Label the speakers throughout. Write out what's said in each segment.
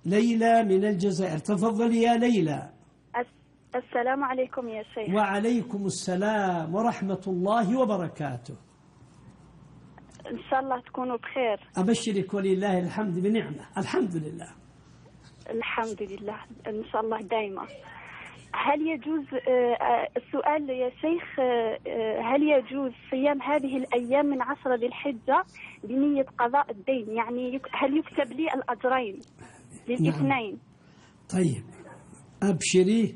Speaker 1: ليلى من الجزائر. تفضلي يا ليلى.
Speaker 2: السلام عليكم يا شيخ.
Speaker 1: وعليكم السلام ورحمة الله وبركاته.
Speaker 2: إن شاء الله تكونوا بخير.
Speaker 1: أبشرك ولله الحمد بنعمة. الحمد لله.
Speaker 2: الحمد لله إن شاء الله دائما. هل يجوز السؤال يا شيخ، هل يجوز صيام هذه الأيام من 10 ذي الحجة بنية قضاء الدين؟ يعني هل يكتب لي الأجرين للاثنين؟
Speaker 1: نعم. طيب أبشري.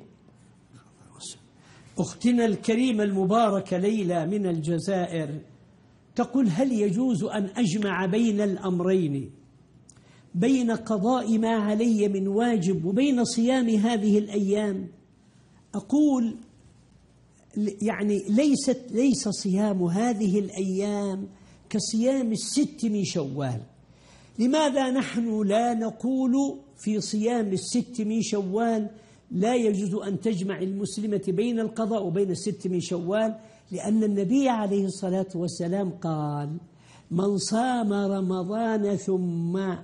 Speaker 1: أختنا الكريمة المباركة ليلى من الجزائر تقول: هل يجوز أن أجمع بين الأمرين، بين قضاء ما علي من واجب وبين صيام هذه الأيام؟ أقول يعني ليس صيام هذه الأيام كصيام الست من شوال. لماذا نحن لا نقول في صيام الست من شوال لا يجوز أن تجمع المسلمة بين القضاء وبين الست من شوال؟ لأن النبي عليه الصلاة والسلام قال: من صام رمضان ثم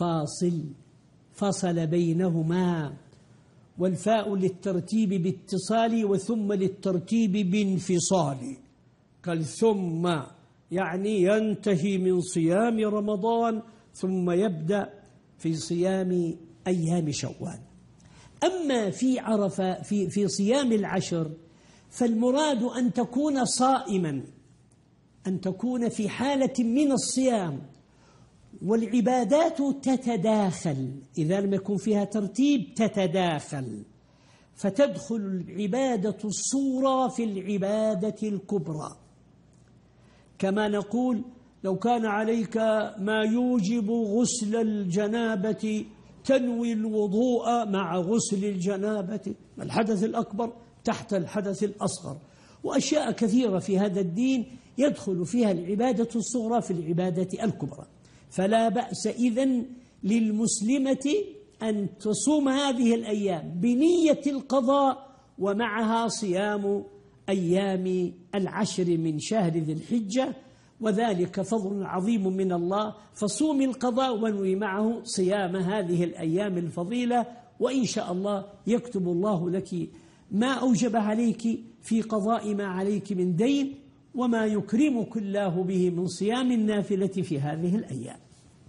Speaker 1: فصل بينهما، والفاء للترتيب باتصال وثم للترتيب بانفصال. قال ثم يعني ينتهي من صيام رمضان ثم يبدأ في صيام أيام شوال. أما في عرفة في صيام العشر فالمراد أن تكون صائما، أن تكون في حالة من الصيام، والعبادات تتداخل إذا لم يكن فيها ترتيب تتداخل، فتدخل العبادة الصغرى في العبادة الكبرى. كما نقول: لو كان عليك ما يوجب غسل الجنابة تنوي الوضوء مع غسل الجنابة، الحدث الأكبر تحت الحدث الأصغر، وأشياء كثيرة في هذا الدين يدخل فيها العبادة الصغرى في العبادة الكبرى. فلا بأس إذن للمسلمة أن تصوم هذه الأيام بنية القضاء ومعها صيام أيام العشر من شهر ذي الحجة، وذلك فضل عظيم من الله. فصوم القضاء وانوي معه صيام هذه الأيام الفضيلة، وإن شاء الله يكتب الله لك ما أوجب عليك في قضاء ما عليك من دين، وما يكرمك الله به من صيام النافلة في هذه الأيام.